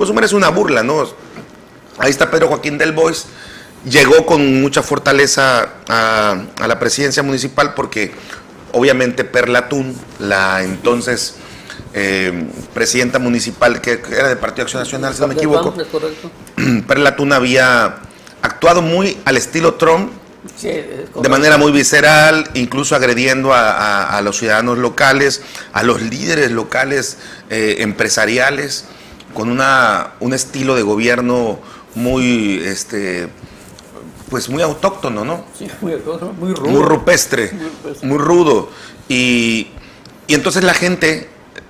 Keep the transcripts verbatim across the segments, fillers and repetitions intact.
Cozumel es una burla, ¿no? Ahí está Pedro Joaquín del Bois, llegó con mucha fortaleza a, a la presidencia municipal porque obviamente Perla Tun, la entonces eh, presidenta municipal, que era del Partido Acción Nacional, si no me equivoco, Perla Tun había actuado muy al estilo Trump, sí, de manera muy visceral, incluso agrediendo a, a, a los ciudadanos locales, a los líderes locales eh, empresariales, con una, un estilo de gobierno muy, este, pues muy autóctono, ¿no? Sí, muy, muy rudo. Muy rupestre, muy, rupestre. muy rudo. Y, y entonces la gente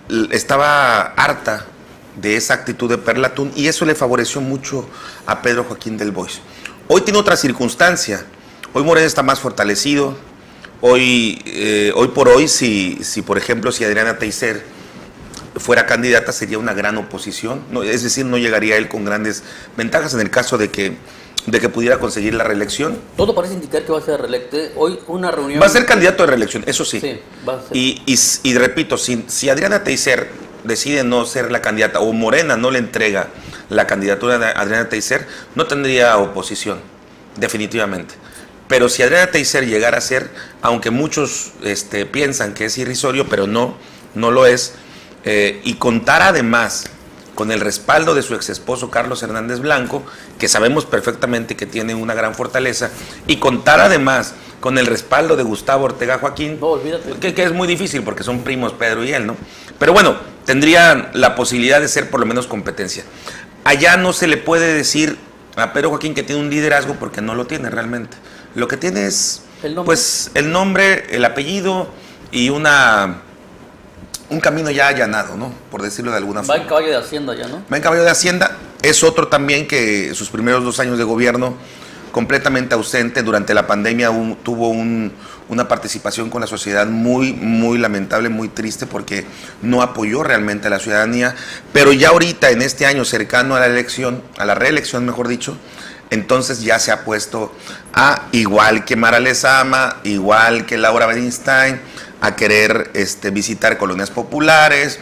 estaba harta de esa actitud de Perla Tun y eso le favoreció mucho a Pedro Joaquín del Bois. Hoy tiene otra circunstancia. Hoy Morena está más fortalecido. Hoy, eh, hoy por hoy, si, si por ejemplo, si Adriana Teiser fuera candidata, sería una gran oposición. No, es decir, no llegaría él con grandes ventajas en el caso de que, de que pudiera conseguir la reelección. Todo parece indicar que va a ser reelecto. Hoy una reunión... Va a ser candidato de reelección, eso sí. Sí, va a ser. Y, y, y repito, si, si Adriana Teiser decide no ser la candidata, o Morena no le entrega la candidatura de Adriana Teiser, no tendría oposición, definitivamente. Pero si Adriana Teiser llegara a ser, aunque muchos este, piensan que es irrisorio, pero no, no lo es, eh, y contara además con el respaldo de su ex esposo Carlos Hernández Blanco, que sabemos perfectamente que tiene una gran fortaleza, y contara además con el respaldo de Gustavo Ortega Joaquín, no, olvídate. Que, que es muy difícil porque son primos Pedro y él, ¿no? Pero bueno, tendrían la posibilidad de ser por lo menos competencia. Allá no se le puede decir a Pedro Joaquín que tiene un liderazgo porque no lo tiene realmente. Lo que tiene es ¿El nombre? pues el nombre, el apellido y una un camino ya allanado, ¿no? Por decirlo de alguna forma. Va en caballo de Hacienda ya, ¿no? Va en caballo de Hacienda. Es otro también que sus primeros dos años de gobierno completamente ausente. Durante la pandemia un, tuvo un, una participación con la sociedad muy, muy lamentable, muy triste, porque no apoyó realmente a la ciudadanía. Pero ya ahorita, en este año cercano a la elección, a la reelección, mejor dicho, entonces ya se ha puesto a, igual que Mara Lezama, igual que Laura Bernstein, a querer este, visitar colonias populares,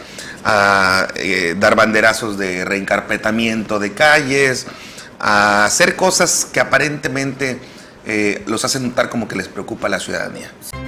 a eh, dar banderazos de reencarpetamiento de calles, a hacer cosas que aparentemente eh, los hacen notar como que les preocupa a la ciudadanía.